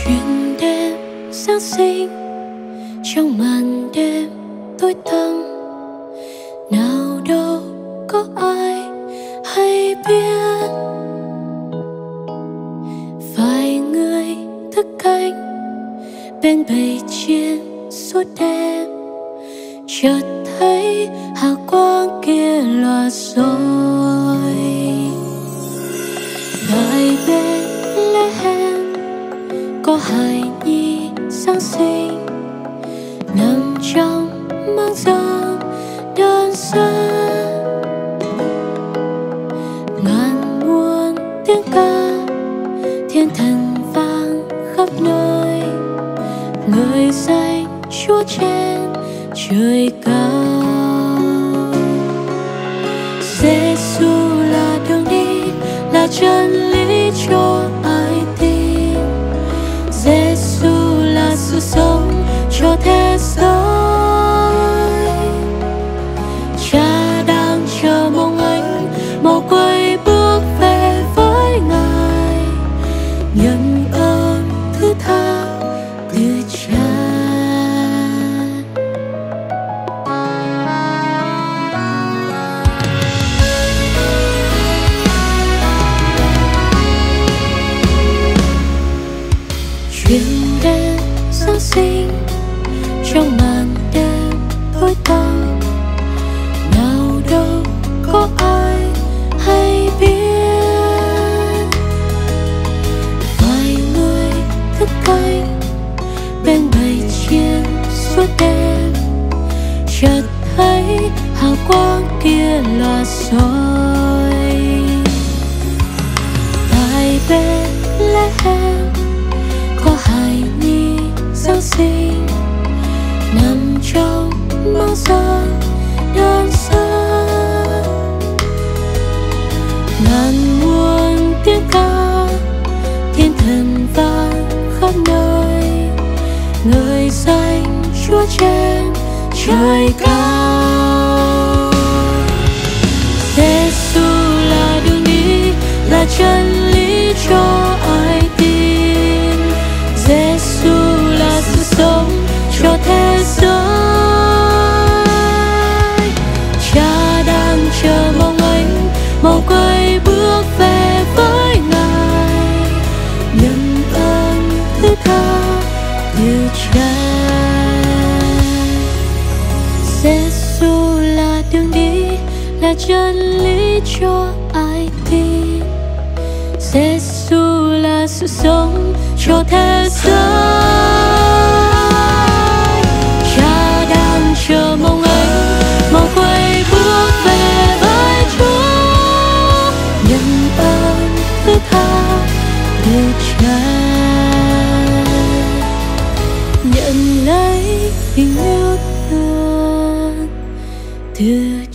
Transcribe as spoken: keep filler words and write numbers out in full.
chuyện đêm Giáng sinh trong màn đêm tối tăm, nào đâu có ai hay biết. Vài người thức canh bên bầy chiên suốt đêm, chợt thấy hào quang kia lòa rồi. Tại bên Bethlehem có hài nhi Giáng sinh, nằm trong máng giang đơn sơ. Ngàn muôn tiếng ca thiên thần vang khắp nơi, người danh Chúa trên trời cao. Giêsu là đường đi, là chân lý cho ai tin. Giêsu là sự sống cho thế giới. Cha đang chờ mong anh mau quay bước về với Ngài, nhận ơn thứ tha từ Cha. Chuyện đêm Giáng sinh trong màn đêm tối tăm, nào đâu có ai hay biết. Vài người thức canh bên bầy chiên suốt đêm, chợt thấy hào quang kia lòa rồi. Tại Bethlehem có hài nhi Giáng sinh, nằm trong máng giang đơn sơ. Ngàn muôn tiếng ca thiên thần vang khắp nơi, người danh Chúa trên trời cao. Giêsu là đường đi, là chân lý cho ai tin. Giêsu là sự sống cho thế giới. Cha đang chờ mong anh mau quay bước về với Ngài, nhận ơn thứ tha từ Cha. Giêsu là đường đi, là chân lý cho ai tin. Giêsu là sự sống cho thế giới. Cha đang chờ mong anh mau quay bước về với Chúa, nhận ơn thứ tha từ Cha, nhận lấy tình yêu thương từ